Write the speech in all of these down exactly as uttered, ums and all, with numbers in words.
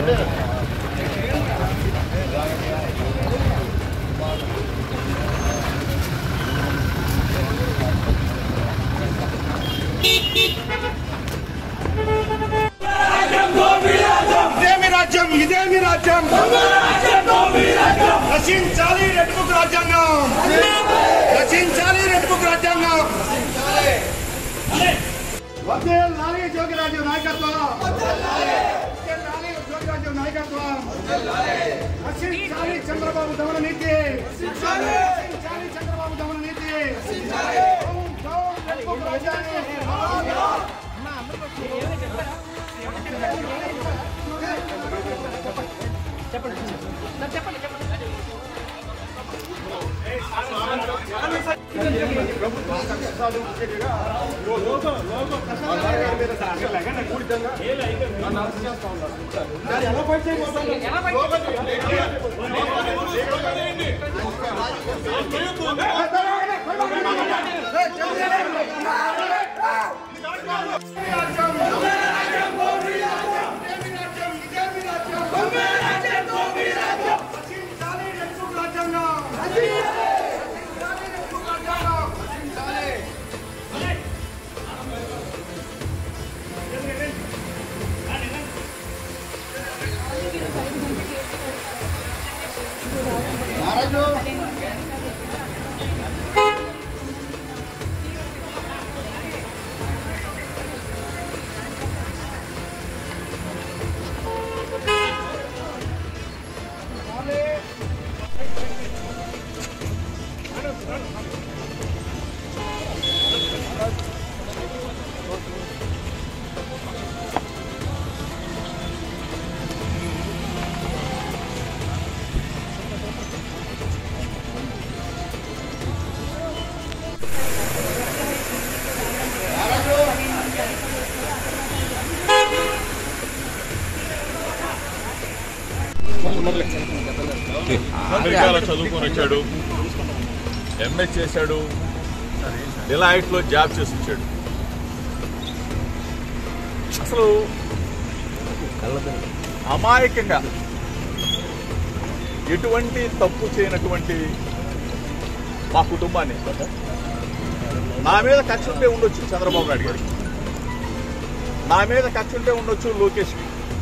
రాజ్యం ఇదేమి రాజ్యం రచించాలి రెడ్ బుక్ రాజ్యాంగం రచించాలి రెడ్ బుక్ రాజ్యాంగం వర్ధిల్లాలి జోగిరాజు నాయకత్వం వర్ధిల్లాలి జోగిరాజు నాయకత్వం రచించాలి చంద్రబాబు దమన నీతి రచించాలి చంద్రబాబు దమన నీతి రెడ్ బుక్ రాజ్యాంగం చెప్పండి చెప్పండి చెప్పండి అమెరికాలో చదువుకొని వచ్చాడు, ఎంఏ చేశాడు, డిలాయిట్లో జాబ్ చేసి వచ్చాడు. అసలు అమాయకంగా ఎటువంటి తప్పు చేయనటువంటి మా కుటుంబాన్ని నా మీద కక్ష ఉంటే ఉండొచ్చు చంద్రబాబు నాయుడు గారికి, నా మీద కక్ష ఉంటే ఉండొచ్చు లోకేష్కి.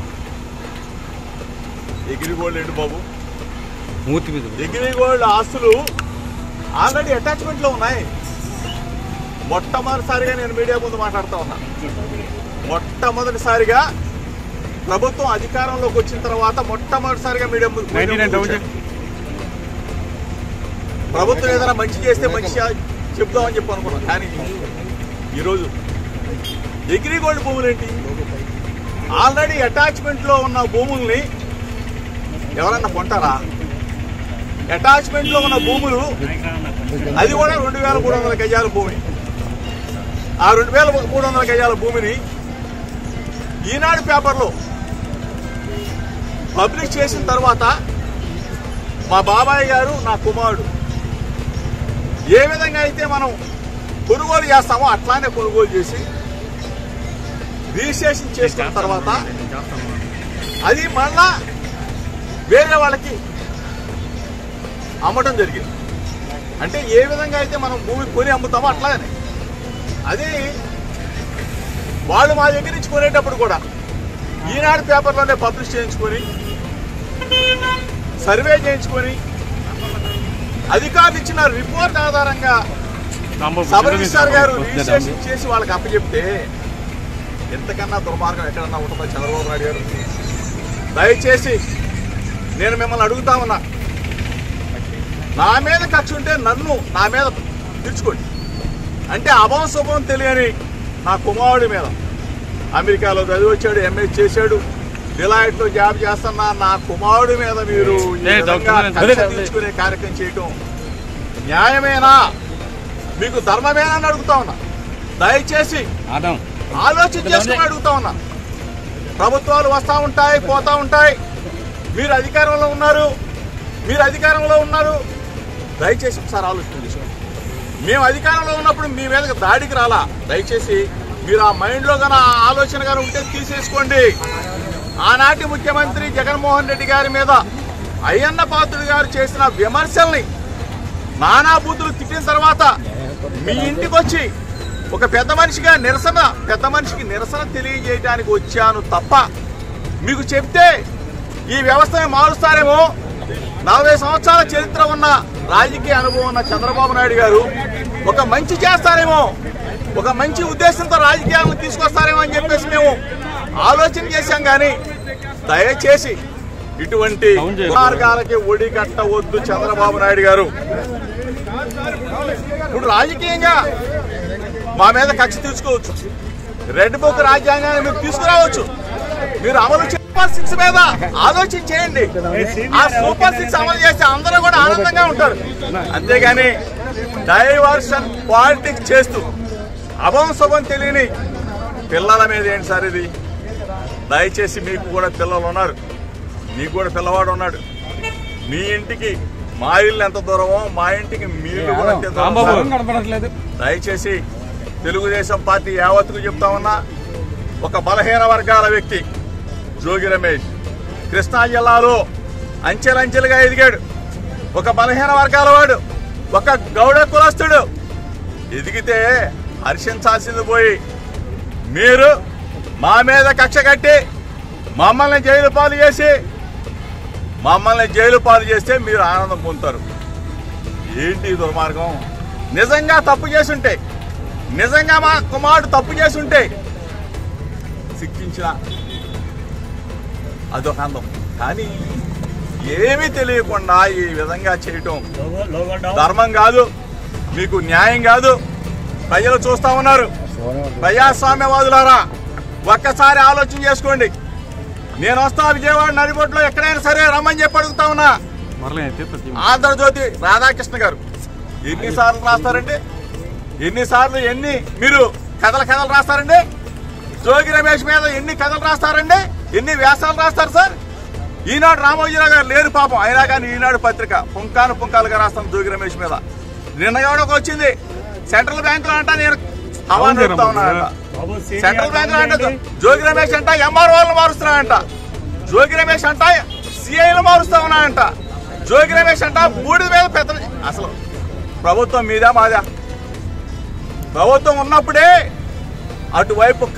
ఎగిరిగోల్డ్ ఏంటి బాబు, మూర్తి మీద ఎగిరిగోల్డ్ ఆస్తులు ఆల్రెడీ అటాచ్మెంట్లో ఉన్నాయి. మొట్టమొదటిసారిగా నేను మీడియా ముందు మాట్లాడుతూ ఉన్నా. మొట్టమొదటిసారిగా ప్రభుత్వం అధికారంలోకి వచ్చిన తర్వాత మొట్టమొదటిసారిగా మీడియా ముందు ప్రభుత్వం ఏదైనా మంచి చేస్తే మంచి చెప్దామని చెప్పి అనుకున్నాం. కానీ ఈరోజు ఎగిరిగోల్డ్ భూములు ఏంటి, ఆల్రెడీ అటాచ్మెంట్లో ఉన్న భూముల్ని ఎవరన్నా కొంటారా? అటాచ్మెంట్ లో ఉన్న భూములు అది కూడా రెండు వేల మూడు వందల గజాల భూమి. ఆ రెండు వేల మూడు వందల గజాల భూమిని ఈనాడు పేపర్లో పబ్లిష్ చేసిన తర్వాత మా బాబాయ్ గారు, నా కుమారుడు ఏ విధంగా అయితే మనం కొనుగోలు చేస్తామో అట్లానే కొనుగోలు చేసి రిజిస్ట్రేషన్ చేసుకున్న తర్వాత అది మళ్ళా వేరే వాళ్ళకి అమ్మటం జరిగింది. అంటే ఏ విధంగా అయితే మనం భూమి కొని అమ్ముతామో అట్లానే అది వాళ్ళు మా దగ్గర నుంచి కొనేటప్పుడు కూడా ఈనాడు పేపర్లోనే పబ్లిష్ చేయించుకొని సర్వే చేయించుకొని అధికారులు ఇచ్చిన రిపోర్ట్ ఆధారంగా సబ్ రిజిస్ట్రార్ గారు రిజిస్ట్రేషన్ చేసి వాళ్ళకి అప్పచెప్తే ఎంతకన్నా దుర్మార్గం ఎక్కడన్నా ఉంటుందో చంద్రబాబు నాయుడు గారు. దయచేసి నేను మిమ్మల్ని అడుగుతా ఉన్నా, నా మీద కక్ష ఉంటే నన్ను నా మీద తీర్చుకోండి. అంటే అభం శుభం తెలియని నా కుమారుడి మీద అమెరికాలో చదివి వచ్చాడు, ఎంఏ చేశాడు, డిలాయిట్లో జాబ్ చేస్తున్నా నా కుమారుడి మీద మీరు తీర్చుకునే కార్యక్రమం చేయటం న్యాయమేనా, మీకు ధర్మమేనా అని అడుగుతా ఉన్నా. దయచేసి ఆలోచన చేసుకుని అడుగుతా ఉన్నా. ప్రభుత్వాలు వస్తూ ఉంటాయి, పోతూ ఉంటాయి. మీరు అధికారంలో ఉన్నారు మీరు అధికారంలో ఉన్నారు దయచేసి ఒకసారి ఆలోచన చేసుకోండి. మేము అధికారంలో ఉన్నప్పుడు మీ మీదకి దాడికి రాలా. దయచేసి మీరు ఆ మైండ్లో కానీ ఆ ఆలోచన కానీ ఉంటే తీసేసుకోండి. ఆనాటి ముఖ్యమంత్రి జగన్మోహన్ రెడ్డి గారి మీద అయ్యన్న పాత్రుడు గారు చేసిన విమర్శల్ని నానా బూతులు తిట్టిన తర్వాత మీ ఇంటికి వచ్చి ఒక పెద్ద మనిషిగా నిరసన పెద్ద మనిషికి నిరసన తెలియజేయడానికి వచ్చాను తప్ప మీకు చెప్తే ఈ వ్యవస్థను మారుస్తారేమో. నలభై సంవత్సరాల చరిత్ర ఉన్న రాజకీయ అనుభవం ఉన్న చంద్రబాబు నాయుడు గారు ఒక మంచి చేస్తారేమో, ఒక మంచి ఉద్దేశంతో రాజకీయాలను తీసుకొస్తారేమో అని చెప్పేసి మేము ఆలోచన చేశాం. కానీ దయచేసి ఇటువంటి మార్గాలకి ఒడి కట్టవద్దు చంద్రబాబు నాయుడు గారు. ఇప్పుడు రాజకీయంగా మా మీద కక్ష తీసుకోవచ్చు, రెడ్ బుక్ రాజ్యాంగాన్ని మీరు తీసుకురావచ్చు, మీరు అమలు సూపర్ సిక్స్ మీద ఆలోచన చేయండి. ఆ సూపర్ సిక్స్ అమలు చేస్తే అందరూ కూడా ఆనందంగా ఉంటారు. అంతేగాని డైవర్షన్ పాలిటిక్స్ చేస్తూ అభం శుభం తెలియని పిల్లల మీద ఏంటి సార్ ఇది? దయచేసి మీకు కూడా పిల్లలు ఉన్నారు, మీకు కూడా పిల్లవాడు ఉన్నాడు. మీ ఇంటికి మా ఇల్లు ఎంత దూరమో మా ఇంటికి మీరు కూడా ఎంత దూరం. దయచేసి తెలుగుదేశం పార్టీ యావత్తుకు చెప్తా ఉన్నా, ఒక బలహీన వర్గాల వ్యక్తి జోగి రమేష్ కృష్ణా జిల్లాలో అంచెలంచెలుగా ఎదిగాడు. ఒక బలహీన వర్గాల వాడు, ఒక గౌడ కులస్తుడు ఎదిగితే హర్షించాల్సింది పోయి మీరు మా మీద కక్ష కట్టి మమ్మల్ని జైలు పాలు చేసి మమ్మల్ని జైలు పాలు చేస్తే మీరు ఆనందం పొందుతారు. ఏంటి దుర్మార్గం? నిజంగా తప్పు చేసుంటే, నిజంగా మా కుమారుడు తప్పు చేసుంటే శిక్షించిన అదొక అందం. కానీ ఏమీ తెలియకుండా ఈ విధంగా చేయటం ధర్మం కాదు, మీకు న్యాయం కాదు. ప్రజలు చూస్తా ఉన్నారు. ప్రజాస్వామ్యవాదులారా ఒక్కసారి ఆలోచన చేసుకోండి. నేను వస్తా విజయవాడ నడిబొట్టులో ఎక్కడైనా సరే రమ్మని చెప్పి అడుగుతా ఉన్నా. ఆంధ్రజ్యోతి రాధాకృష్ణ గారు ఎన్నిసార్లు రాస్తారండి? ఎన్నిసార్లు ఎన్ని మీరు కథల కథలు రాస్తారండి? జోగి రమేష్ మీద ఎన్ని కథలు రాస్తారండి? ఎన్ని వ్యాసాలు రాస్తారు సార్? ఈనాడు రామోజీరావు గారు లేరు పాపం, అయినా కానీ ఈనాడు పత్రిక పుంకాను పుంకాలుగా రాస్తాం జోగి రమేష్ మీద. నిన్న ఎవడొక వచ్చింది సెంట్రల్ బ్యాంక్ లో అంట నేను హవాను చెప్తా ఉన్నానంట. సెంట్రల్ బ్యాంక్ లో అంట జోగి రమేష్ అంట ఎంఆర్ఓలను మారుస్తున్నాడంట. జోగి రమేష్ అంట సిఐలు మారుస్తా ఉన్నాడంట. జోగి రమేష్ అంట మూడు వేల పెద్ద. అసలు ప్రభుత్వం మీదా మాదా? ప్రభుత్వం ఉన్నప్పుడే అటువైపు